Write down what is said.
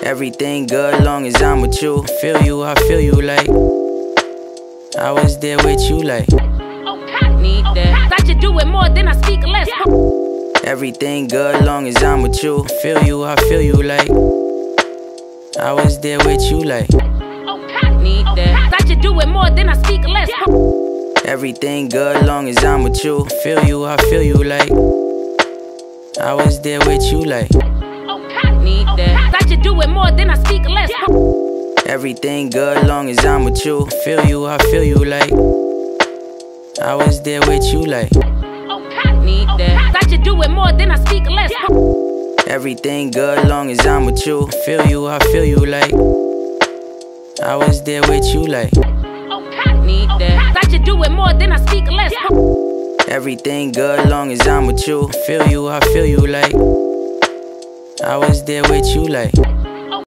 Everything good long as I'm with you. I feel you like I was there with you like Need that. That you do it more than I speak less. everything good long as I'm with you. I feel you like I was there with you like Need that. That you do it more than I speak less. everything good long as I'm with you. I feel you like I was there with you like Need that. That you do it more than I speak less. everything good long as I'm with you. I feel you like I was there with you like Need that. That you do it more than I speak less. everything good long as I'm with you. I feel you like I was there with you like Need that. That you do it more than I speak less. everything good long as I'm with you. I feel you like I was there with you like